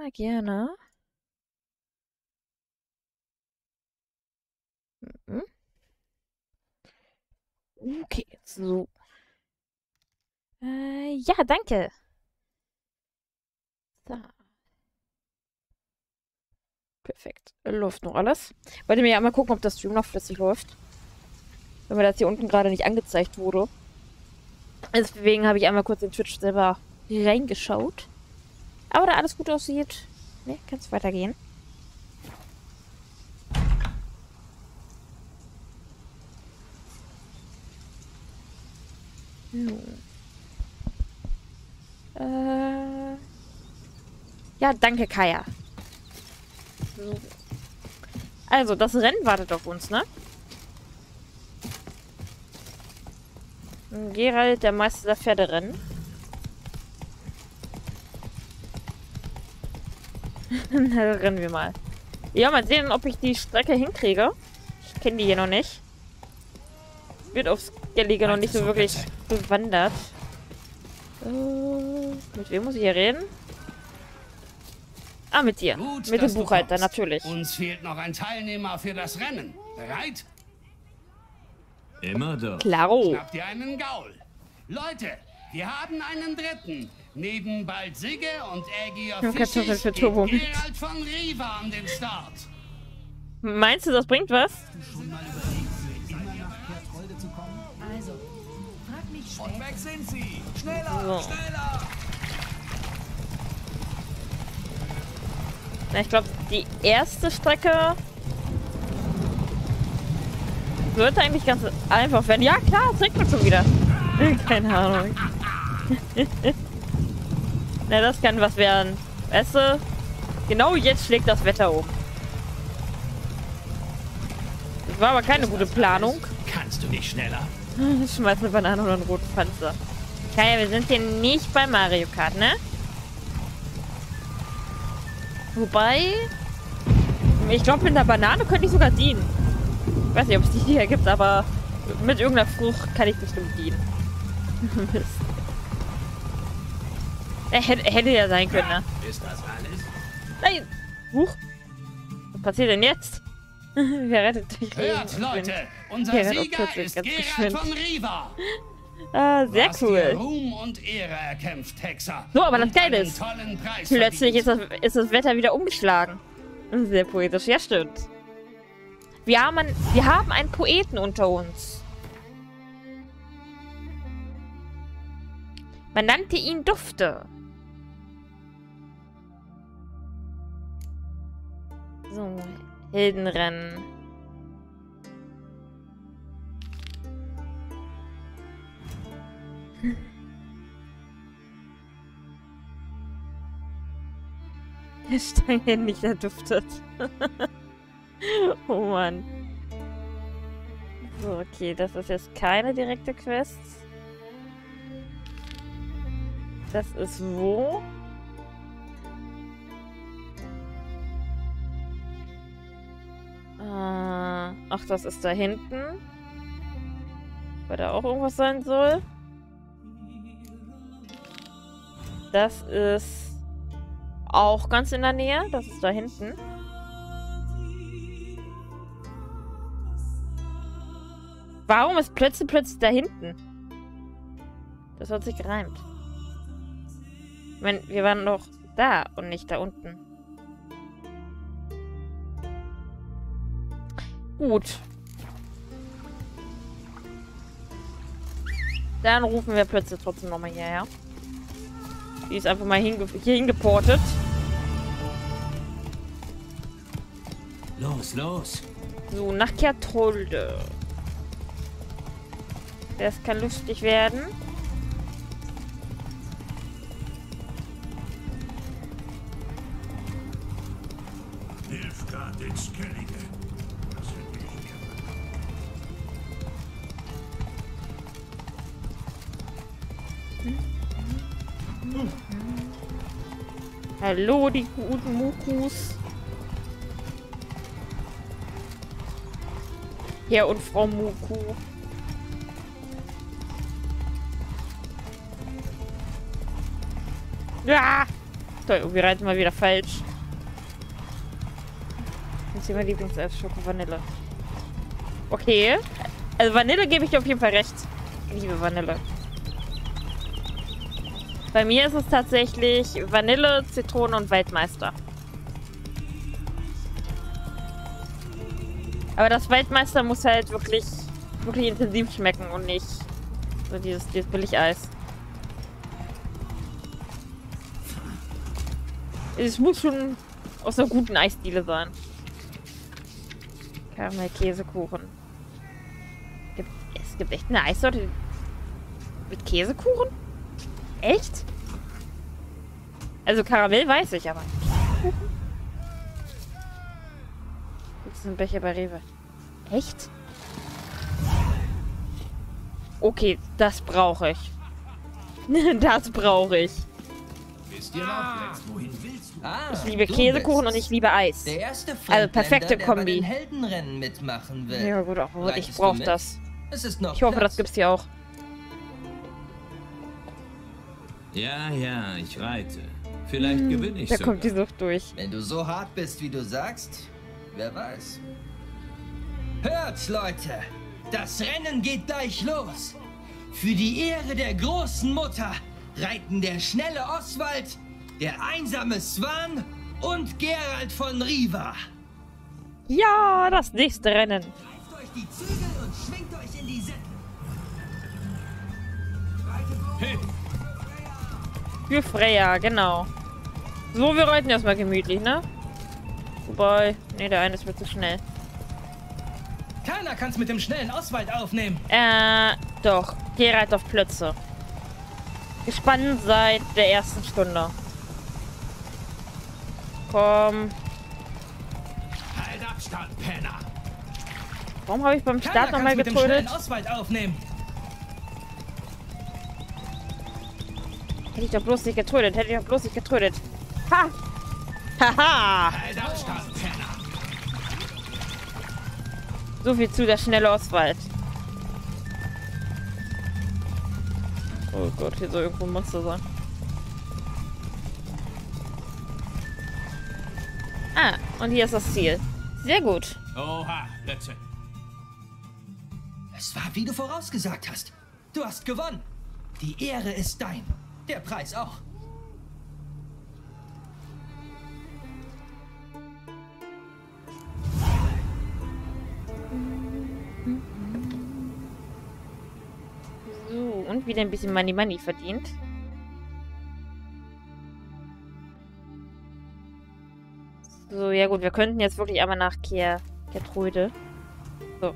gerne. Mhm. Okay, so. Ja, danke. So, perfekt. Läuft noch alles. Wollte mir ja mal gucken, ob das Stream noch flüssig läuft. Wenn mir das hier unten gerade nicht angezeigt wurde. Deswegen habe ich einmal kurz in Twitch selber reingeschaut. Aber da alles gut aussieht, ne, kann es weitergehen. So. Ja, danke, Kaya. So. Also, das Rennen wartet auf uns, ne? Gerald, der Meister der Pferderennen. Dann rennen wir mal. Ja, mal sehen, ob ich die Strecke hinkriege. Ich kenne die hier noch nicht. Wird aufs Gellige noch nicht so wirklich bewandert. Mit wem muss ich hier reden? Ah, mit dir. Gut, mit dem Buchhalter, natürlich. Uns fehlt noch ein Teilnehmer für das Rennen. Bereit? Immer doch. Klaro. Schnappt ihr einen Gaul. Leute, wir haben einen dritten. Neben Baldzige und Ägi Kartoffeln für geht Turbo mit. Gerald von Riva an den Start. Meinst du, das bringt was? Also, frag mich später. Und weg sind sie! Schneller! So. Schneller! Na, ich glaube, die erste Strecke wird eigentlich ganz einfach werden. Ja, klar, es regnet schon wieder. Keine Ahnung. Na, das kann was werden. Weißt du, genau jetzt schlägt das Wetter um. Das war aber keine gute Planung. Kannst du nicht schneller? Ich schmeiß eine Banane oder einen roten Panzer. Kaya, wir sind hier nicht bei Mario Kart, ne? Wobei, ich glaube, mit einer Banane könnte ich sogar dienen. Ich weiß nicht, ob es die hier gibt, aber mit irgendeiner Frucht kann ich bestimmt dienen. Mist. Hätte ja sein können, ne? Ist das alles? Nein! Huch! Was passiert denn jetzt? Wer rettet dich? Hört, Leute, unser Ja, doch, Sieger plötzlich, ist ganz Gerald geschwind. von Riva. Ah, sehr Du hast dir cool. Ruhm und Ehre erkämpft, Hexer. So, aber das Und Geile einen ist, tollen Preis plötzlich verdient. ist das Wetter wieder umgeschlagen. Sehr poetisch, ja stimmt. Wir haben einen Poeten unter uns. Man nannte ihn Dufte. So, Heldenrennen. Der Stangenhändig, der duftet. Oh Mann. So, okay, das ist jetzt keine direkte Quest. Das ist wo? Ach, das ist da hinten. Weil da auch irgendwas sein soll. Das ist auch ganz in der Nähe. Das ist da hinten. Warum ist plötzlich da hinten? Das hat sich gereimt. Ich meine, wir waren doch da und nicht da unten. Gut. Dann rufen wir plötzlich trotzdem nochmal hierher. Die ist einfach mal hier hingeportet. Los, los! So, nach Kertrolde. Das kann lustig werden. Nilfgaard den Skellige. Das hätte ich gerne. Hallo, die guten Mukus. Herr und Frau Muku. Ja! Toll, wir reiten mal wieder falsch. Das ist hier mein Lieblingseis, Schoko Vanille. Okay. Also Vanille gebe ich dir auf jeden Fall recht. Ich liebe Vanille. Bei mir ist es tatsächlich Vanille, Zitrone und Waldmeister. Aber das Waldmeister muss halt wirklich intensiv schmecken und nicht so dieses Billigeis. Es muss schon aus einer guten Eisdiele sein. Karamell-Käsekuchen. Es gibt echt eine Eissorte mit Käsekuchen? Echt? Also Karamell weiß ich, aber Käsekuchen? Das ist ein Becher bei Rewe. Echt? Okay, das brauche ich. Das brauche ich. Wisst ihr noch, Lex, wohin willst du? Ich liebe Käsekuchen und ich liebe Eis. Der erste Also perfekte der bei Kombi. den Heldenrennen mitmachen will. Ja gut, auch ich Reitest du brauche mit? das. Es ist noch Ich hoffe, Platz. das gibt's hier auch. Ja, ja, ich reite. Vielleicht gewinne ich Da sogar. kommt die Sucht durch. Wenn du so hart bist, wie du sagst, wer weiß. Hört, Leute! Das Rennen geht gleich los! Für die Ehre der großen Mutter reiten der schnelle Oswald, der einsame Swan und Geralt von Riva. Ja, das nächste Rennen. Greift euch die Zügel und schwingt euch in die Sättel. Für Freya, genau. So, wir reiten erstmal gemütlich, ne? Wobei, ne, der eine ist mir zu schnell. Keiner kann's mit dem schnellen Oswald aufnehmen. Doch. Geralt auf Plötze. Gespannt seit der ersten Stunde. Komm. Halt Abstand, Penner! Warum habe ich beim Keiner Start kann's nochmal mit dem schnellen getrödelt? Oswald aufnehmen. Hätte ich doch bloß nicht getrödelt. Hätte ich doch bloß nicht getrödelt. Ha! Haha! Halt Abstand, Penner! So viel zu der schnelle Oswald. Oh Gott, hier soll irgendwo ein Monster sein. Ah, und hier ist das Ziel. Sehr gut. Oha, Blödsinn. Es war, wie du vorausgesagt hast. Du hast gewonnen. Die Ehre ist dein. Der Preis auch. So, und wieder ein bisschen Money verdient. So, ja gut, wir könnten jetzt wirklich einmal nach Gertrude. So.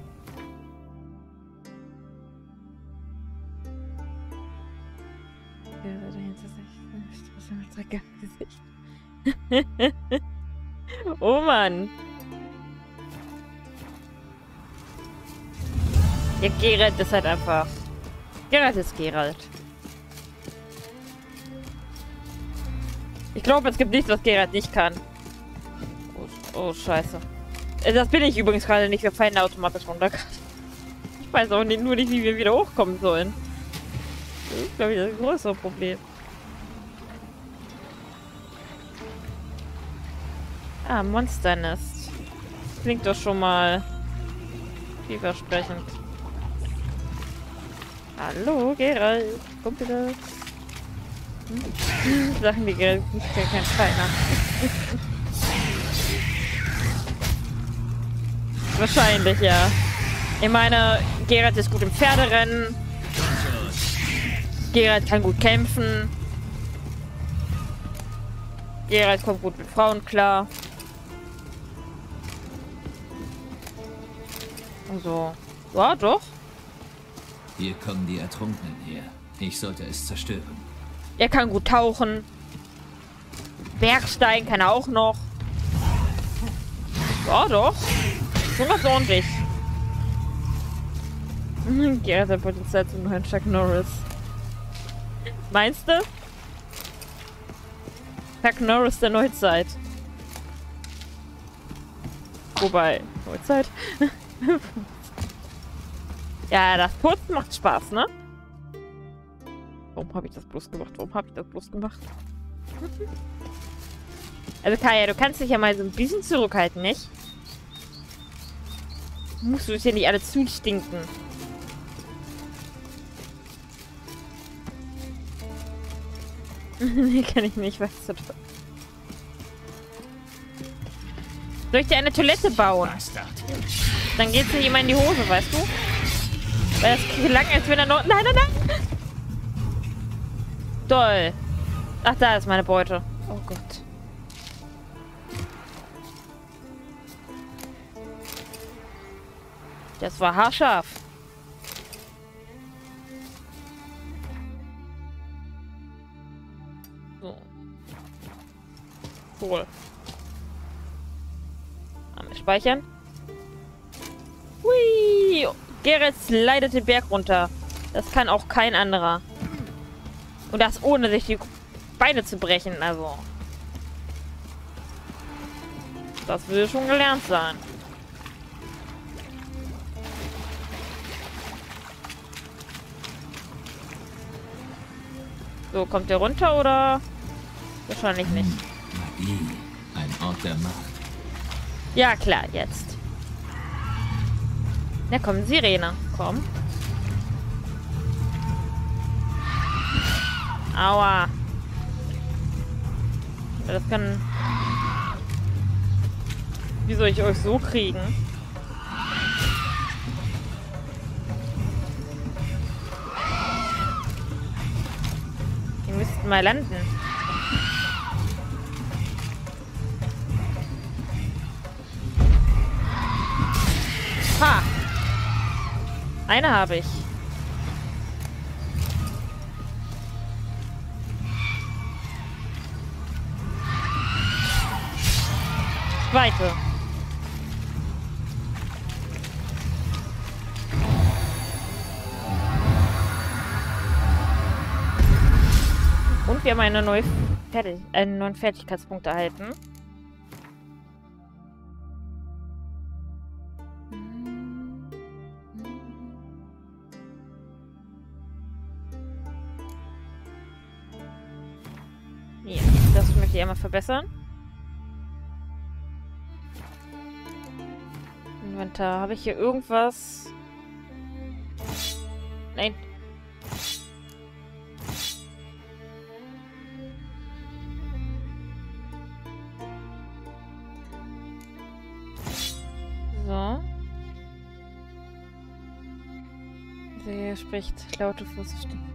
Oh Mann. Ja, Geralt ist halt einfach... Geralt ist Geralt. Ich glaube, es gibt nichts, was Geralt nicht kann. Oh, scheiße. Das bin ich übrigens gerade nicht. Wir fallen automatisch runter. Ich weiß auch nur nicht, wie wir wieder hochkommen sollen. Das ist, glaube ich, das größere Problem. Ah, Monsternest. Klingt doch schon mal vielversprechend. Hallo, Geralt. Komm bitte. Sachen, die Geralt nicht kein Feiner. Wahrscheinlich, ja. Ich meine, Geralt ist gut im Pferderennen. Geralt kann gut kämpfen. Geralt kommt gut mit Frauen klar. Also, ja, doch. Hier kommen die Ertrunkenen her. Ich sollte es zerstören. Er kann gut tauchen. Bergsteigen kann er auch noch. Ja, doch. So was ordentlich. Geralt hat Potenzial zum neuen Chuck Norris. Meinst du? Chuck Norris der Neuzeit. Wobei, Neuzeit? Ja, das Putzen macht Spaß, ne? Warum habe ich das bloß gemacht? Also Kaya, du kannst dich ja mal so ein bisschen zurückhalten, nicht? Musst du es hier nicht alle zustinken. Nee, kann ich nicht, weißt du. Soll ich dir eine Toilette bauen? Bastard. Dann geht's nicht immer in die Hose, weißt du? Weil das klang, als wenn er noch... Nein, nein, nein! Toll. Ach, da ist meine Beute. Oh Gott. Das war haarscharf. So. Cool. Einmal speichern. Hui! Gerrit slidet den Berg runter. Das kann auch kein anderer. Und das ohne sich die Beine zu brechen, also. Das will schon gelernt sein. So, kommt der runter oder? Wahrscheinlich nicht. Magie. Ein Ort der Macht. Ja, klar, jetzt. Na komm, Sirene. Komm. Aua. Das kann... Wie soll ich euch so kriegen? Ihr müsst mal landen. Ha! Eine habe ich. Zweite. Und wir haben einen neuen Fertigkeitspunkt erhalten. Ja, das möchte ich einmal verbessern. Inventar. Habe ich hier irgendwas? Nein. So. Sie spricht laute Fußstimmen.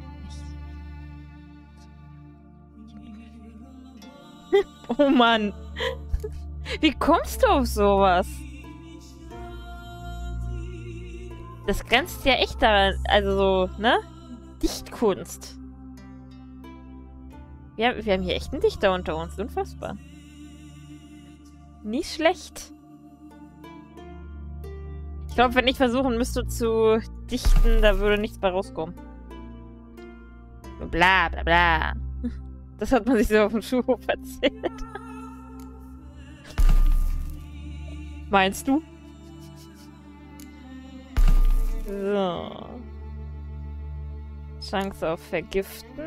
Oh Mann. Wie kommst du auf sowas? Das grenzt ja echt daran, also so, ne? Dichtkunst. Wir haben hier echt einen Dichter unter uns. Unfassbar. Nicht schlecht. Ich glaube, wenn ich versuchen müsste zu dichten, da würde nichts bei rauskommen. Bla bla bla. Das hat man sich so auf dem Schulhof erzählt. Meinst du? So. Chance auf Vergiften.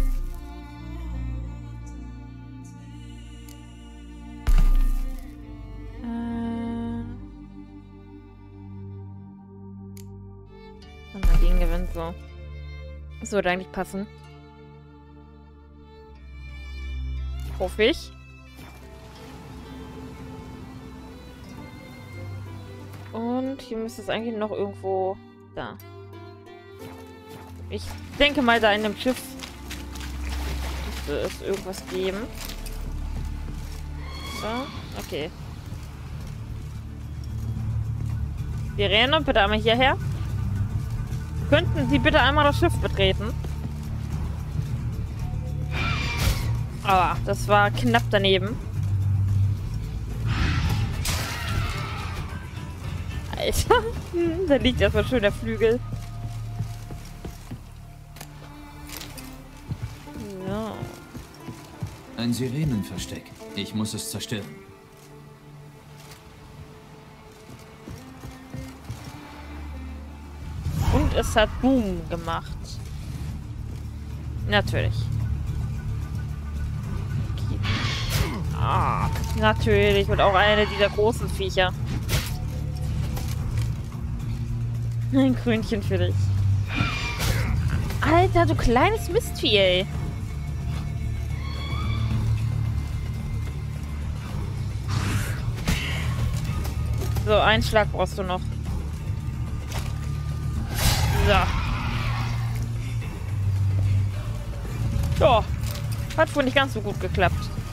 Und dagegen gewinnt so. Das würde eigentlich passen. Hoffe ich. Und hier müsste es eigentlich noch irgendwo... Da. Ich denke mal, da in dem Schiff müsste es irgendwas geben. So, okay. Sirene, bitte einmal hierher. Könnten Sie bitte einmal das Schiff betreten? Aber das war knapp daneben. Alter, da liegt erstmal schön der Flügel. So. Ein Sirenenversteck. Ich muss es zerstören. Und es hat Boom gemacht. Natürlich. Okay. Ah, Natürlich. Und auch eine dieser großen Viecher. Ein Krönchen für dich. Alter, du kleines Mistvieh, ey. So, einen Schlag brauchst du noch. So. Ja. Hat wohl nicht ganz so gut geklappt.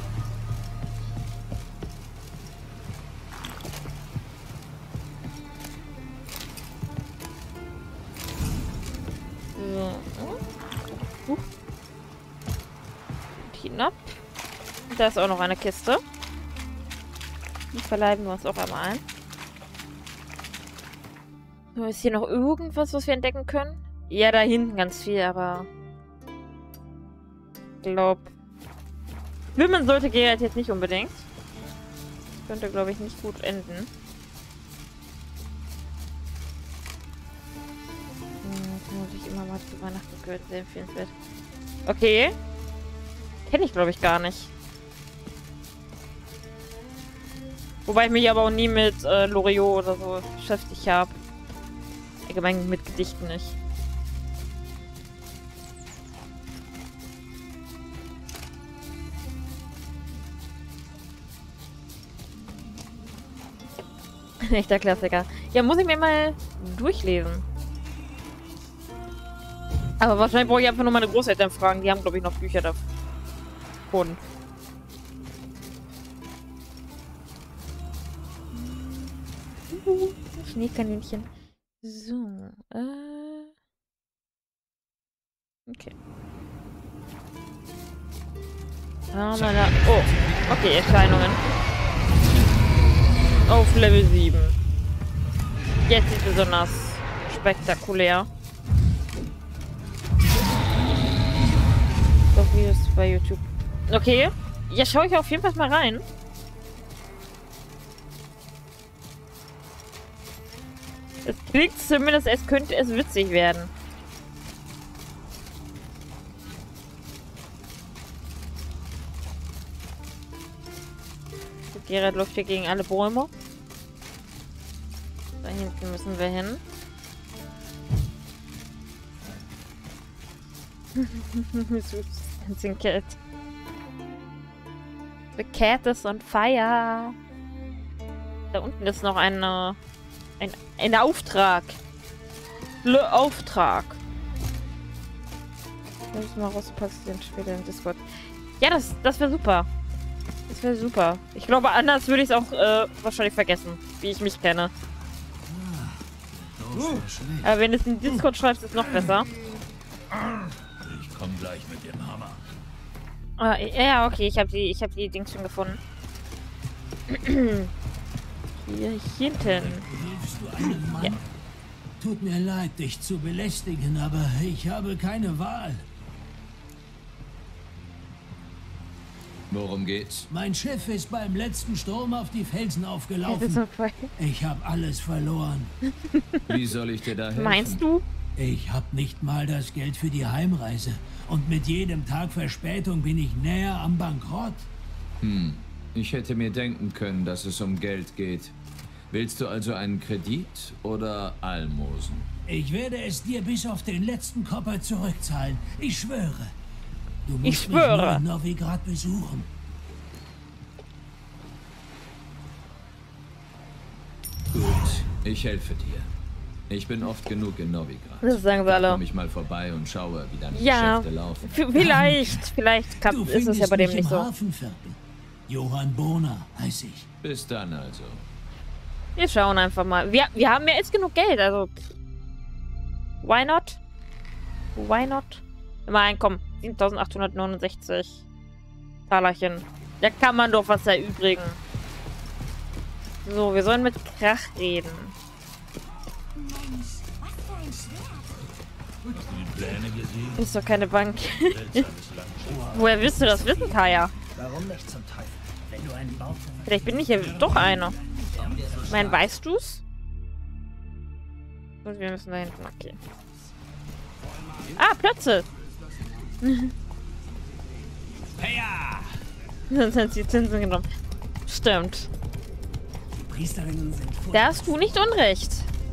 So. Hinab. Da ist auch noch eine Kiste. Die verleiben wir uns auch einmal ein. So, ist hier noch irgendwas, was wir entdecken können? Ja, da hinten ganz viel, aber... Ich glaube... Schwimmen sollte Geralt jetzt nicht unbedingt. Könnte, glaube ich, nicht gut enden. Jetzt muss ich immer mal zu Weihnachten gehört, sehr empfehlenswert. Okay. Kenne ich, glaube ich, gar nicht. Wobei ich mich aber auch nie mit Loriot oder so beschäftigt habe. Allgemein mit Gedichten nicht. Echter Klassiker. Ja, muss ich mir mal durchlesen. Aber wahrscheinlich brauche ich einfach nur meine Großeltern fragen. Die haben, glaube ich, noch Bücher davon. Schneekaninchen. So, okay. Oh, okay, Erscheinungen. Auf Level 7. Jetzt ist besonders spektakulär. Doch Videos bei YouTube. Okay. Ja, schaue ich auf jeden Fall mal rein. Es klingt zumindest, als könnte es witzig werden. Geralt läuft hier gegen alle Bäume. Da hinten müssen wir hin. Dancing Cat. The cat is on fire. Da unten ist noch ein Auftrag. Auftrag. Wenn ich mal rauspackst, den später im Discord. Ja, das wäre super. Das wäre super. Ich glaube, anders würde ich es auch wahrscheinlich vergessen, wie ich mich kenne. Aber wenn du es in Discord schreibst, ist es noch besser. Ich komme gleich mit dem Hammer. Ah, ja, okay, ich hab die Dings schon gefunden. Hier hinten. Hilfst du einem Mann? Ja. Tut mir leid, dich zu belästigen, aber ich habe keine Wahl. Worum geht's? Mein Schiff ist beim letzten Sturm auf die Felsen Das ist aufgelaufen. so voll. Ich habe alles verloren. Wie soll ich dir da helfen? Meinst du? Ich habe nicht mal das Geld für die Heimreise. Und mit jedem Tag Verspätung bin ich näher am Bankrott. Ich hätte mir denken können, dass es um Geld geht. Willst du also einen Kredit oder Almosen? Ich werde es dir bis auf den letzten Kopper zurückzahlen. Ich schwöre. Du musst Ich schwöre. mich nur in Novigrad besuchen. Gut, ich helfe dir. Ich bin oft genug in Novigrad. Das sagen sie Da alle. komme ich mal vorbei und schaue, wie deine Ja, Geschäfte laufen. vielleicht klappt, Du ist es findest ja bei dem mich nicht im so. Hafenviertel. Johann Bohner heiße ich. Bis dann also. Wir schauen einfach mal. Wir haben ja jetzt genug Geld, also. Why not? Why not? Immerhin, komm. 7.869 Talerchen. Da kann man doch was erübrigen. So, wir sollen mit Krach reden. Die Pläne gesehen? Ist doch keine Bank. Seltsames Land. Woher willst du das wissen, Kaya? Warum nicht zum Teufel? Wenn du einen Bauch... Vielleicht bin ich ja doch einer. Ich meine, weißt du's? Und wir müssen da hinten, okay. Ah, Plötze! Heya! Sonst hat sie Zinsen genommen. Stimmt. Die Priesterinnen sind Da hast du nicht unrecht.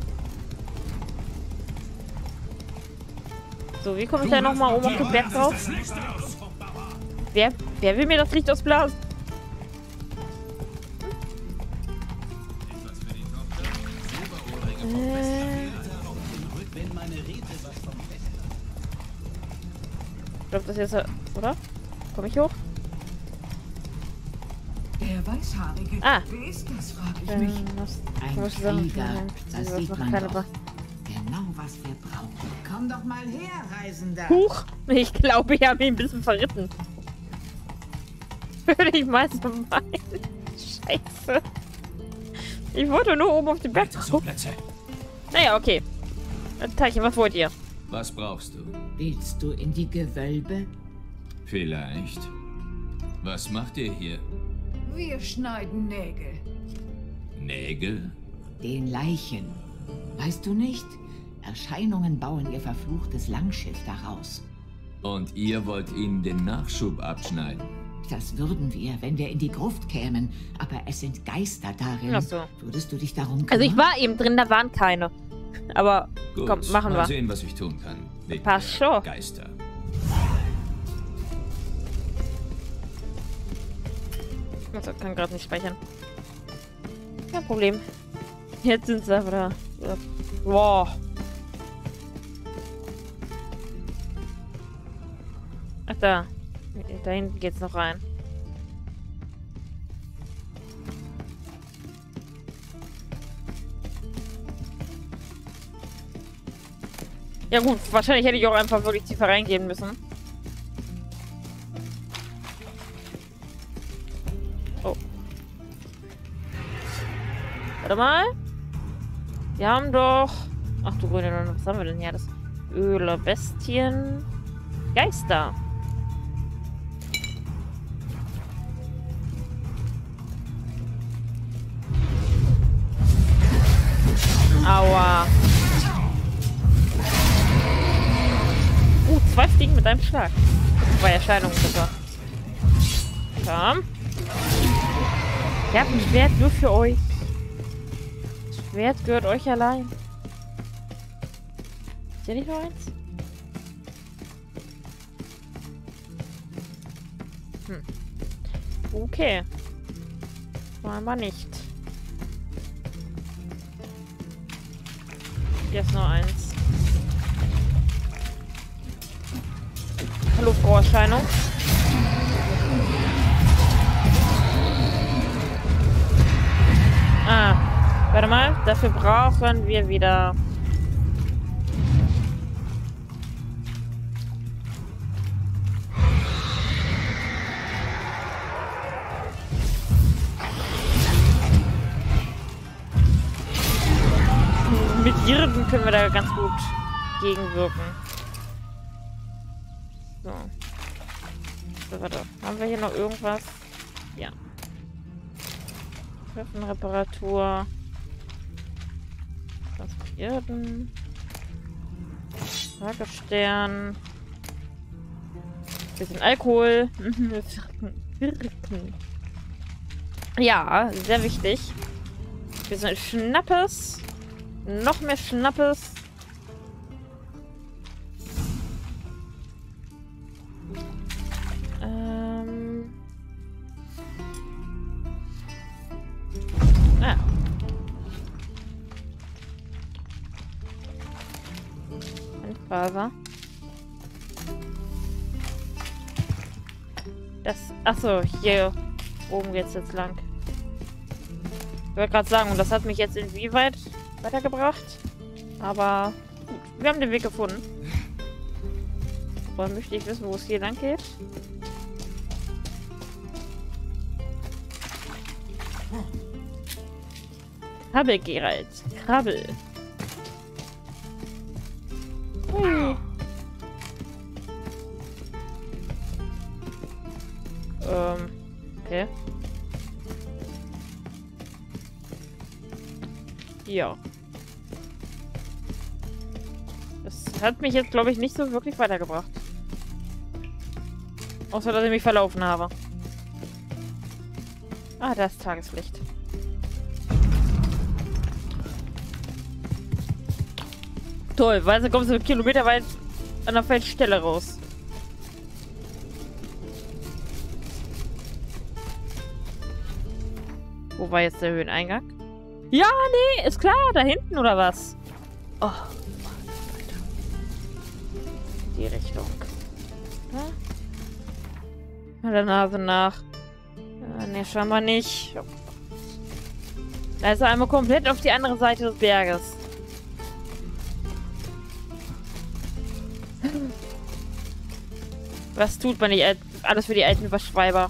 So, wie komme ich da nochmal oben auf den Berg drauf? Wer will mir das Licht ausblasen? Ich glaube, das ist jetzt... Oder? Komme ich hoch? Der Weißhaarige. Ah. Wer ist das, frage ich mich. Ein Krieger, das sieht man doch. Genau, was wir brauchen. Komm doch mal her, Reisender. Huch! Ich glaube, ich habe ihn ein bisschen verritten. Würde ich mal so meinen. Scheiße. Ich wollte nur oben auf den Berg gucken. Naja, okay. Teilchen, was wollt ihr? Was brauchst du? Willst du in die Gewölbe? Vielleicht. Was macht ihr hier? Wir schneiden Nägel. Nägel? Den Leichen. Weißt du nicht? Erscheinungen bauen ihr verfluchtes Langschiff daraus. Und ihr wollt ihnen den Nachschub abschneiden? Das würden wir, wenn wir in die Gruft kämen. Aber es sind Geister darin. Ach so. Würdest du dich darum kümmern? Also ich war eben drin, da waren keine. Aber Gut, komm, machen mal wir. sehen, was ich tun kann. Wegen Passt der schon. Geister. Also, kann gerade nicht speichern. Kein Problem. Jetzt sind sie aber da. Wow. Ach da. Da hinten geht's noch rein. Ja gut, wahrscheinlich hätte ich auch einfach wirklich tiefer reingehen müssen. Oh. Warte mal. Wir haben doch... Ach du Grüne, was haben wir denn hier? Das Öle, Bestien, Geister. Aua. 2 Fliegen mit einem Schlag. 2 Erscheinungen sogar. Komm. Ich hab ein Schwert nur für euch. Das Schwert gehört euch allein. Ist hier nicht noch eins? Okay. Scheinbar nicht. Hier ist noch eins. Hallo, Frau Erscheinung. Ah, warte mal. Dafür brauchen wir wieder... Mit Irren können wir da ganz gut gegenwirken. So. So, warte. Haben wir hier noch irgendwas? Ja. Waffenreparatur. Transportieren. Tagestern. Bisschen Alkohol. Wirken. Ja, sehr wichtig. Bisschen Schnappes. Noch mehr Schnappes. Ah. Handfaser. Das. Achso, hier oben geht's jetzt lang. Ich wollte gerade sagen, und das hat mich jetzt inwieweit weitergebracht. Aber gut, wir haben den Weg gefunden. Aber möchte ich wissen, wo es hier lang geht. Krabbel, Geralt. Krabbel. Hui. Okay. Ja. Das hat mich jetzt, glaube ich, nicht so wirklich weitergebracht. Außer, dass ich mich verlaufen habe. Ah, da ist Tageslicht. Toll, weil du kommst du kilometerweit an der Feldstelle raus. Wo war jetzt der Höheneingang? Ja, nee, ist klar, da hinten oder was? Oh, die Richtung. Ja? Mal der Nase nach. Ne, scheinbar nicht. Da ist er einmal komplett auf die andere Seite des Berges. Was tut man nicht alles für die alten Verschweiber?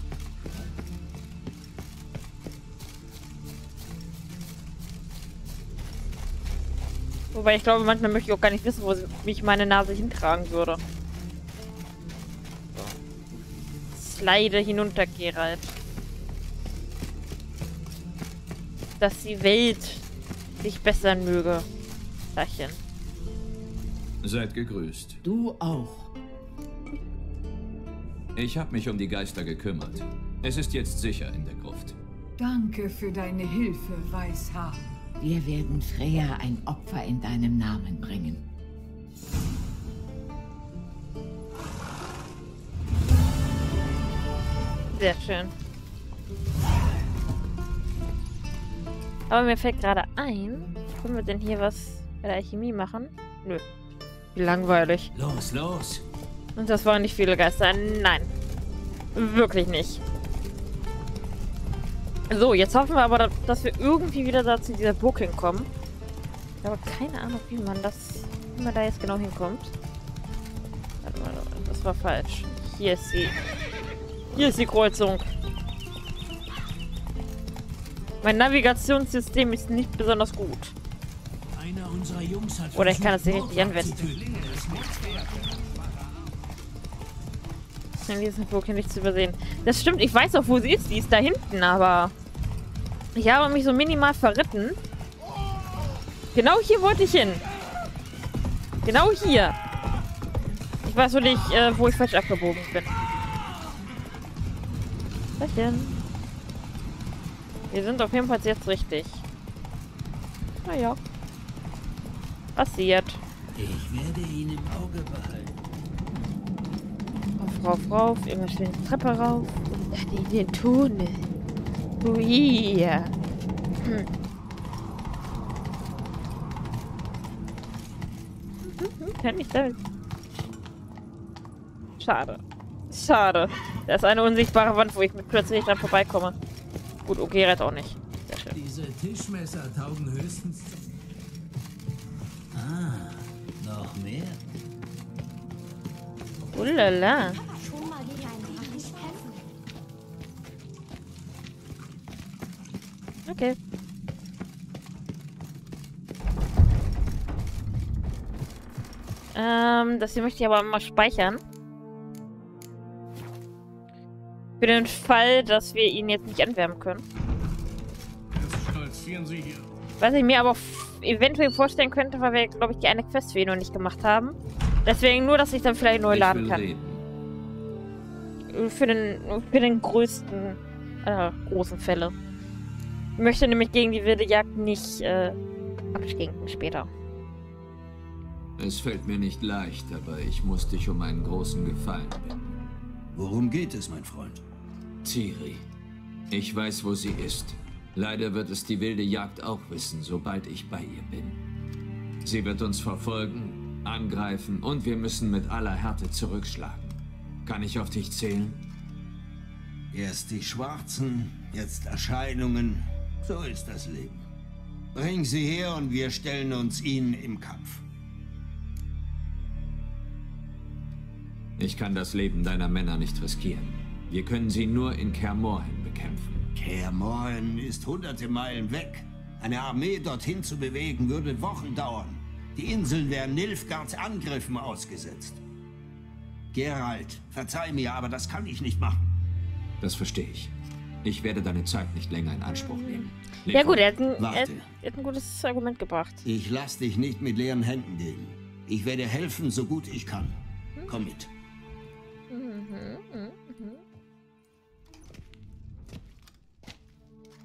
Wobei ich glaube, manchmal möchte ich auch gar nicht wissen, wo mich meine Nase hintragen würde. So. Slide hinunter, Geralt. Dass die Welt sich bessern möge. Tachchen. Seid gegrüßt. Du auch. Ich habe mich um die Geister gekümmert. Es ist jetzt sicher in der Gruft. Danke für deine Hilfe, Weißhaar. Wir werden Freya ein Opfer in deinem Namen bringen. Sehr schön. Aber mir fällt gerade ein, können wir denn hier was bei der Alchemie machen? Nö. Wie langweilig. Los, los. Und das waren nicht viele Geister. Nein. Wirklich nicht. So, jetzt hoffen wir aber, dass wir irgendwie wieder da zu dieser Burg hinkommen. Ich habe keine Ahnung, wie man da jetzt genau hinkommt. Warte mal, das war falsch. Hier ist die Kreuzung. Mein Navigationssystem ist nicht besonders gut. Einer unserer Jungs hat Oder ich kann es nicht richtig anwenden. In dieser Burg nicht zu übersehen. Das stimmt, ich weiß auch, wo sie ist. Die ist da hinten, aber ich habe mich so minimal verritten. Genau hier wollte ich hin. Genau hier. Ich weiß nur nicht, wo ich falsch abgebogen bin. Was denn? Wir sind auf jeden Fall jetzt richtig. Naja. Passiert. Ich werde ihn im Auge behalten. Rauf. Immer schön die Treppe rauf. Und dann in den Tunnel. Oh yeah. Kann ich damit. Schade. Schade. Da ist eine unsichtbare Wand, wo ich mit plötzlich dran vorbeikomme. Gut, okay, rett auch nicht. Sehr schön. Diese Tischmesser taugen höchstens. Noch mehr. Ulala. Schon mal gegen einen Drachen kämpfen. Okay. Das hier möchte ich aber mal speichern. Für den Fall, dass wir ihn jetzt nicht anwärmen können. Jetzt stolzieren Sie hier. Was ich mir aber eventuell vorstellen könnte, weil wir, glaube ich, die eine Quest für ihn noch nicht gemacht haben. Deswegen nur, dass ich dann vielleicht neu laden kann. Für den größten, großen Fälle. Ich möchte nämlich gegen die wilde Jagd nicht abstinken später. Es fällt mir nicht leicht, aber ich muss dich um einen großen Gefallen bitten. Worum geht es, mein Freund? Ciri. Ich weiß, wo sie ist. Leider wird es die wilde Jagd auch wissen, sobald ich bei ihr bin. Sie wird uns verfolgen, angreifen und wir müssen mit aller Härte zurückschlagen. Kann ich auf dich zählen? Erst die Schwarzen, jetzt Erscheinungen. So ist das Leben. Bring sie her und wir stellen uns ihnen im Kampf. Ich kann das Leben deiner Männer nicht riskieren. Wir können sie nur in Kaer Morhen bekämpfen. Kaer Morhen ist hunderte Meilen weg. Eine Armee dorthin zu bewegen, würde Wochen dauern. Die Inseln wären Nilfgaards Angriffen ausgesetzt. Geralt, verzeih mir, aber das kann ich nicht machen. Das verstehe ich. Ich werde deine Zeit nicht länger in Anspruch nehmen. Ja gut, er hat Warte. ein gutes Argument gebracht. Ich lass dich nicht mit leeren Händen gehen. Ich werde helfen, so gut ich kann. Komm mit.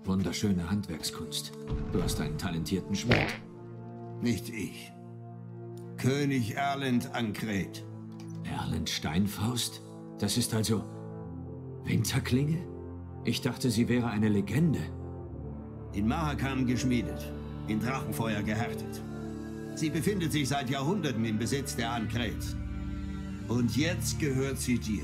Wunderschöne Handwerkskunst. Du hast einen talentierten Schmied. Nicht ich. König Erlend Ankret. Erlend Steinfaust? Das ist also Winterklinge? Ich dachte, sie wäre eine Legende. In Mahakam geschmiedet, in Drachenfeuer gehärtet. Sie befindet sich seit Jahrhunderten im Besitz der Ankrets. Und jetzt gehört sie dir.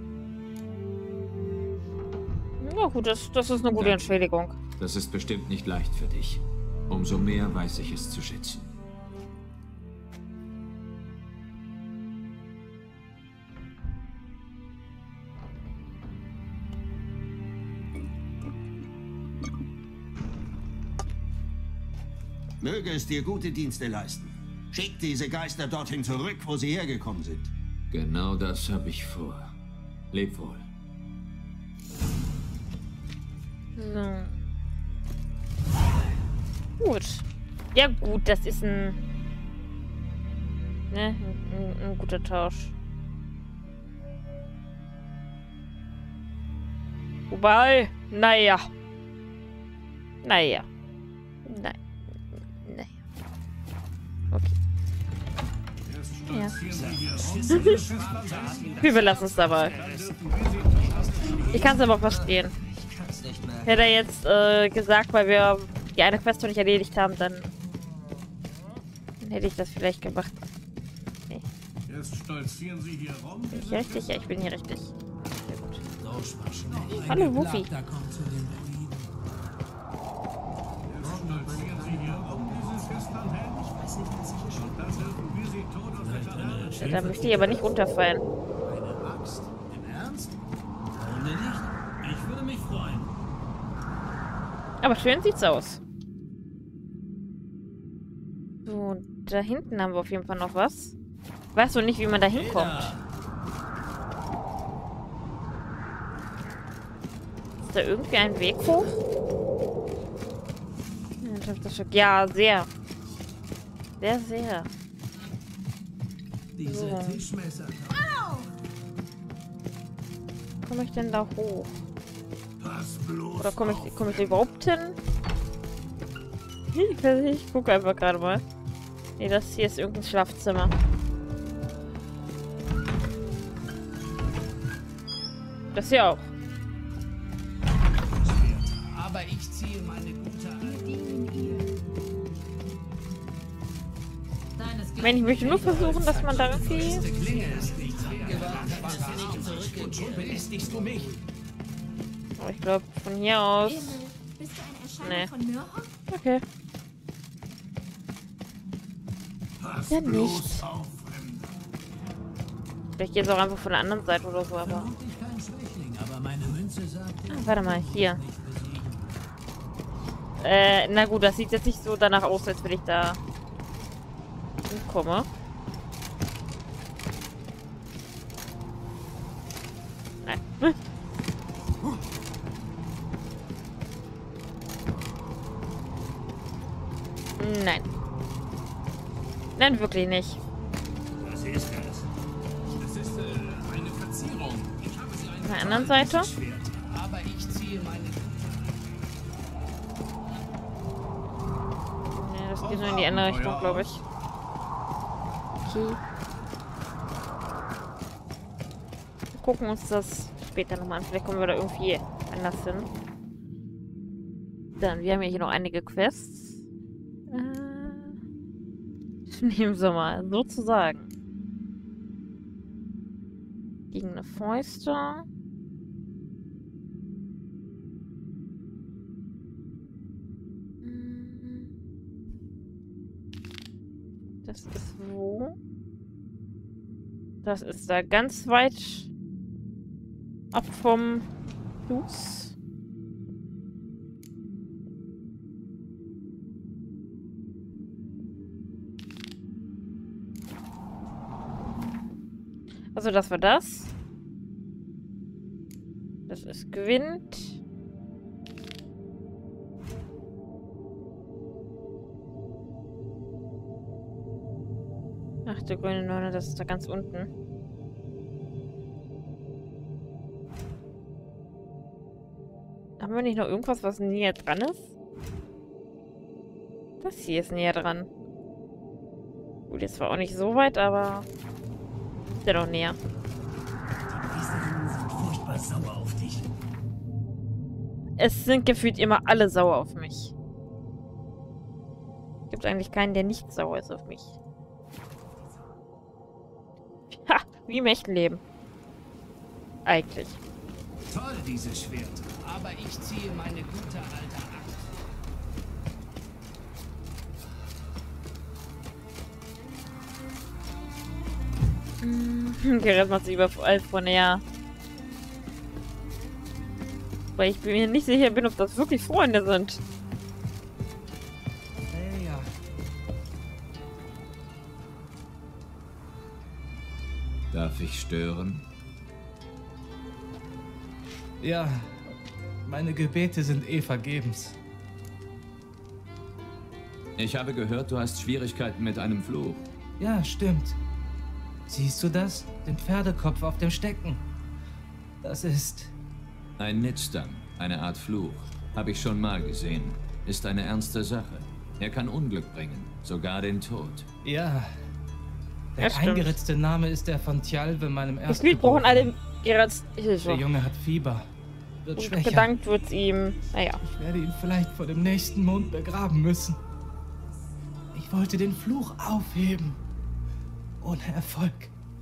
Ja gut, das ist eine gute Entschädigung. Das ist bestimmt nicht leicht für dich. Umso mehr weiß ich es zu schätzen. Möge es dir gute Dienste leisten. Schick diese Geister dorthin zurück, wo sie hergekommen sind. Genau das habe ich vor. Leb wohl. So. Gut. Ja gut, das ist ein guter Tausch. Wobei, naja. Naja. Nein. Okay. Ja. Wir belassen es dabei. Ich kann es aber auch verstehen. Hätte er jetzt gesagt, weil wir die eine Quest noch nicht erledigt haben, dann hätte ich das vielleicht gemacht. Nee. Bin ich hier richtig? Ja, ich bin hier richtig. Sehr gut. Hallo, Wuffy. Da möchte ich aber nicht runterfallen. Eine Axt? Im Ernst? Warum denn nicht? Ich würde mich freuen. Aber schön sieht's aus. So, da hinten haben wir auf jeden Fall noch was. Ich weiß noch nicht, wie man da hinkommt. Ist da irgendwie ein Weg hoch? Ja, sehr. Sehr, sehr. So. Komme ich denn da hoch? Oder komme ich da überhaupt hin? Ich gucke einfach gerade mal. Nee, das hier ist irgendein Schlafzimmer. Das hier auch. Aber ich ziehe meine gute Wenn ich möchte nur versuchen, dass man da irgendwie... Aber ich glaube, von hier aus... Nee. Okay. Ja, nicht. Vielleicht geht es auch einfach von der anderen Seite oder so, aber... warte mal, hier. Na gut, das sieht jetzt nicht so danach aus, als wenn ich da hinkomme. Nein. Nein. Nein, wirklich nicht. Was ist das? Das ist eine Verzierung. Ich habe sie Auf der anderen Seite. Aber ich ziehe meine... Nee, das geht nur in die andere Richtung, glaube ich. Okay. Wir gucken uns das später nochmal an. Vielleicht kommen wir da irgendwie anders hin. Dann, wir haben ja hier noch einige Quests. Nehmen wir mal, sozusagen. Gegen eine Fäuste. Das ist wo? Das ist da ganz weit ab vom Fluss. Also das war das. Das ist Gwynd. Ach, der grüne Nonne, das ist da ganz unten. Haben wir nicht noch irgendwas, was näher dran ist? Das hier ist näher dran. Gut, jetzt war auch nicht so weit, aber ist ja doch näher. Die sind furchtbar sauer auf dich. Es sind gefühlt immer alle sauer auf mich. Gibt eigentlich keinen, der nicht sauer ist auf mich. Ha, wie im echten Leben. Eigentlich. Toll, dieses Schwert. Aber ich ziehe meine gute alte Axt. Gerrit macht sich überall von näher. Weil ich mir nicht sicher bin, ob das wirklich Freunde sind. Hey, ja. Darf ich stören? Ja, meine Gebete sind vergebens. Ich habe gehört, du hast Schwierigkeiten mit einem Fluch. Ja, stimmt. Siehst du das? Den Pferdekopf auf dem Stecken. Das ist... Ein Nitzdam, eine Art Fluch. Habe ich schon mal gesehen. Ist eine ernste Sache. Er kann Unglück bringen, sogar den Tod. Ja. Der eingeritzte Name ist der von Tjalve, meinem ersten... Wir brauchen alle Gerrits Hilfe. Der Junge hat Fieber. Wird schwächer. Gedankt wird's ihm. Naja. Ich werde ihn vielleicht vor dem nächsten Mond begraben müssen. Ich wollte den Fluch aufheben. Ohne Erfolg.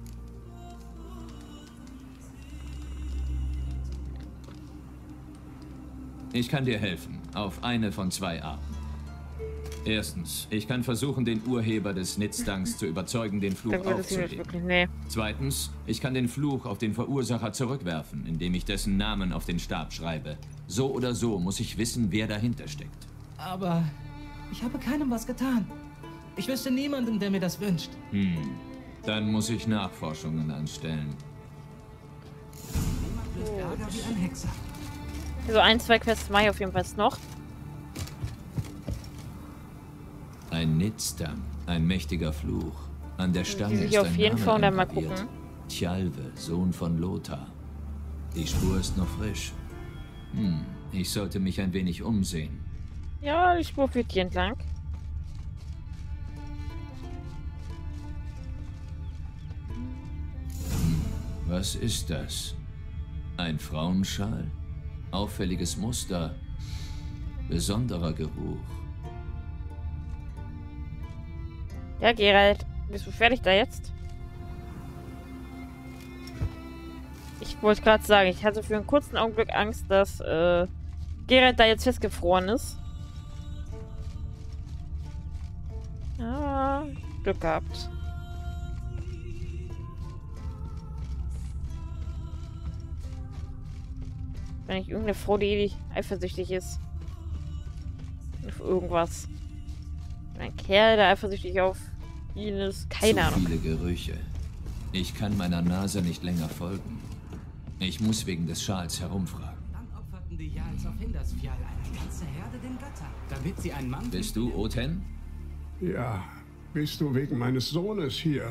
Ich kann dir helfen, auf eine von zwei Arten. Erstens, ich kann versuchen, den Urheber des Nitzdangs zu überzeugen, den Fluch aufzuheben. Nee. Zweitens, ich kann den Fluch auf den Verursacher zurückwerfen, indem ich dessen Namen auf den Stab schreibe. So oder so muss ich wissen, wer dahinter steckt. Aber ich habe keinem was getan. Ich wüsste niemanden, der mir das wünscht. Dann muss ich Nachforschungen anstellen. Also 1, 2 Quests mache ich auf jeden Fall noch. Ein Nitzdam, ein mächtiger Fluch. An der Stange ist ich auf ein jeden Name Fall dann mal eingraviert. gucken. Tjalve, Sohn von Lothar. Die Spur ist noch frisch. Ich sollte mich ein wenig umsehen. Ja, die Spur führt hier entlang. Was ist das? Ein Frauenschal? Auffälliges Muster? Besonderer Geruch? Ja, Geralt, bist du fertig da jetzt? Ich wollte gerade sagen, ich hatte für einen kurzen Augenblick Angst, dass Geralt da jetzt festgefroren ist. Ah, Glück gehabt. Wenn ich irgendeine Frau, die eifersüchtig ist. Auf irgendwas. Ein Kerl, der eifersüchtig auf ihn ist. Keine Ahnung. Zu viele Gerüche. Ich kann meiner Nase nicht länger folgen. Ich muss wegen des Schals herumfragen. Dann opferten die Jarls auf Hindersfjall eine ganze Herde den Göttern, damit sie ein Mann... Bist du Oten? Ja, bist du wegen meines Sohnes hier?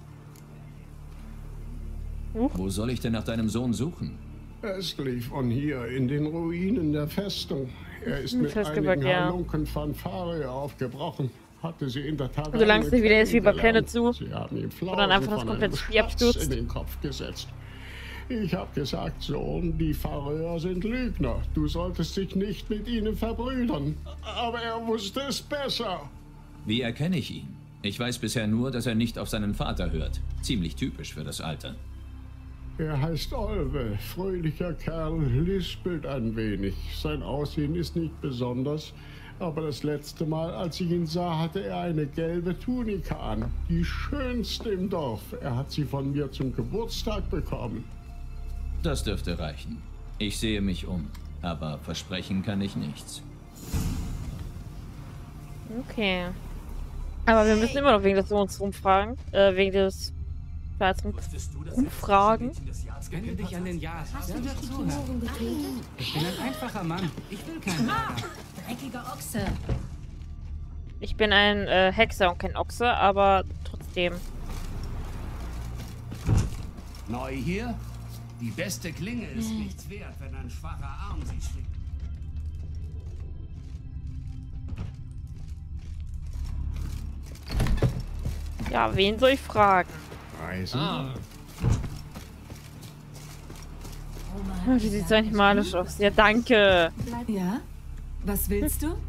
Wo soll ich denn nach deinem Sohn suchen? Östlich von hier, in den Ruinen der Festung. Er ist mit einigen Halunken von Faroe aufgebrochen. Hatte sie in der Taverne solange es nicht wieder ist wie bei Planet Zoo. Sie haben ihm und dann einfach das komplette Spiel abstürzt. in den Kopf gesetzt. Ich habe gesagt, Sohn, die Färöer sind Lügner. Du solltest dich nicht mit ihnen verbrüdern. Aber er wusste es besser. Wie erkenne ich ihn? Ich weiß bisher nur, dass er nicht auf seinen Vater hört. Ziemlich typisch für das Alter. Er heißt Olwe, fröhlicher Kerl, lispelt ein wenig. Sein Aussehen ist nicht besonders, aber das letzte Mal, als ich ihn sah, hatte er eine gelbe Tunika an. Die schönste im Dorf. Er hat sie von mir zum Geburtstag bekommen. Das dürfte reichen. Ich sehe mich um, aber versprechen kann ich nichts. Okay. Aber wir müssen immer noch wegen des Sohns rumfragen. Wegen des Umfragen. Wende dich an den Jarl. Der wird zuhören. Ich bin ein einfacher Mann. Ich will keinen Ärger. Dreckiger Ochse. Ich bin ein Hexer und kein Ochse, aber trotzdem. Neu hier? Die beste Klinge ist nichts wert, wenn ein schwacher Arm sie schlägt. Ja, wen soll ich fragen? Reisen? Oh, die sieht so animalisch aus. Ja, danke. Ja? Was willst du?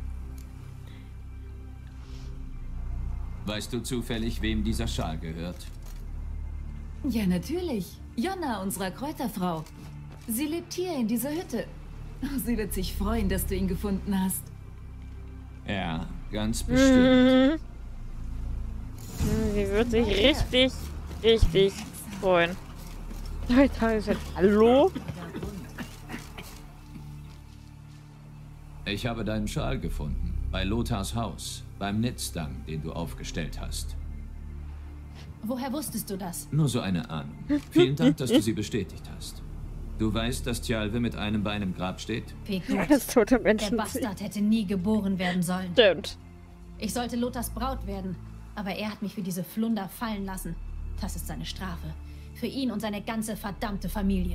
Weißt du zufällig, wem dieser Schal gehört? Ja, natürlich. Jonna, unserer Kräuterfrau. Sie lebt hier in dieser Hütte. Sie wird sich freuen, dass du ihn gefunden hast. Ja, ganz bestimmt. Sie wird sich richtig freuen. Hallo? Ich habe deinen Schal gefunden. Bei Lothars Haus. Beim Nitzstang, den du aufgestellt hast. Woher wusstest du das? Nur so eine Ahnung. Vielen Dank, dass du sie bestätigt hast. Du weißt, dass Tjalve mit einem Bein im Grab steht? Das tote Menschen. Der Bastard hätte nie geboren werden sollen. Stimmt. Ich sollte Lothars Braut werden, aber er hat mich für diese Flunder fallen lassen. Das ist seine Strafe. Für ihn und seine ganze verdammte Familie.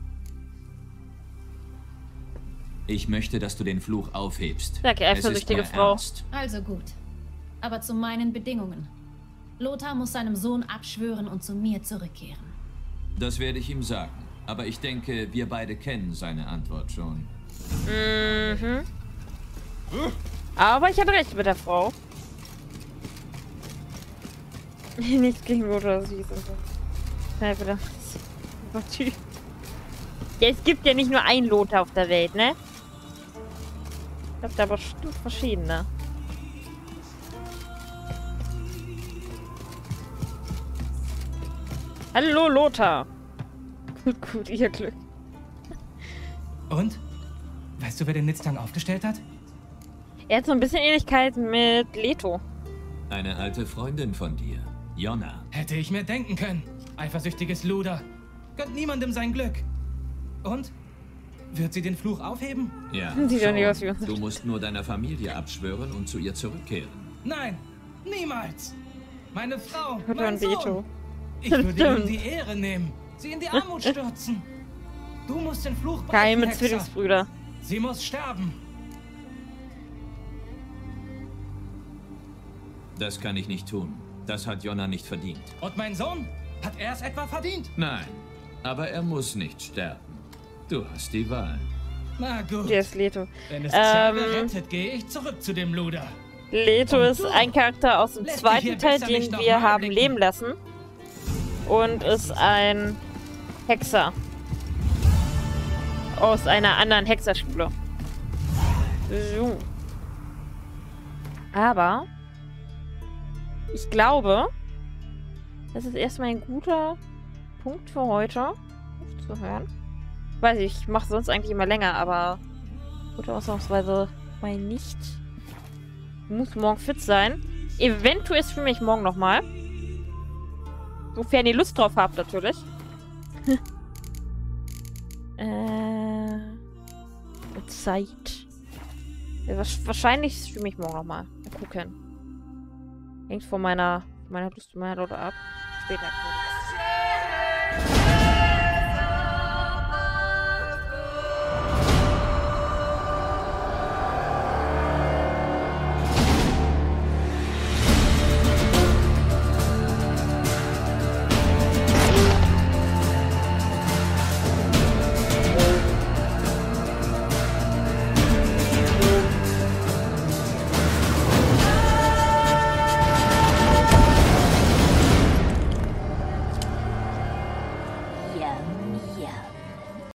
Ich möchte, dass du den Fluch aufhebst. Sag, eifersüchtige Frau. Ernst. Also gut. Aber zu meinen Bedingungen. Lothar muss seinem Sohn abschwören und zu mir zurückkehren. Das werde ich ihm sagen. Aber ich denke, wir beide kennen seine Antwort schon. Mhm. Aber ich hatte recht mit der Frau. Nichts gegen Lothar, süß und so. Ja, bitte. Ja, es gibt ja nicht nur einen Lothar auf der Welt, ne? Ich glaube, da aber bestimmt verschiedene. Hallo, Lothar. Gut, ihr Glück. Und? Weißt du, wer den Nitztang aufgestellt hat? Er hat so ein bisschen Ähnlichkeit mit Leto. Eine alte Freundin von dir, Jonna. Hätte ich mir denken können. Eifersüchtiges Luder. Gönnt niemandem sein Glück. Und? Wird sie den Fluch aufheben? Ja, Sieht doch nicht aus wie uns. Du musst nur deiner Familie abschwören und zu ihr zurückkehren. Nein, niemals. Meine Frau, Hört mein an Sohn. Veto. Ich würde ihm die Ehre nehmen. Sie in die Armut stürzen. Du musst den Fluch brechen, Geheime Hexer. Zwillingsbrüder. Sie muss sterben. Das kann ich nicht tun. Das hat Jonna nicht verdient. Und mein Sohn? Hat er es etwa verdient? Nein, aber er muss nicht sterben. Du hast die Wahl. Na gut. Der ist Leto. Wenn es Tjalve rettet, gehe ich zurück zu dem Luder. Leto ist ein Charakter aus dem zweiten Teil, den wir haben leben lassen. Und ist ein Hexer. Aus einer anderen Hexerschule. So. Aber ich glaube, das ist erstmal ein guter Punkt für heute aufzuhören. Weiß ich mache sonst eigentlich immer länger, aber heute ausnahmsweise mal nicht. Muss morgen fit sein. Eventuell für mich morgen nochmal. Sofern ihr Lust drauf habt, natürlich. Zeit. Ja, wahrscheinlich streame ich morgen nochmal. Mal gucken. Hängt von meiner Lust oder ab. Später.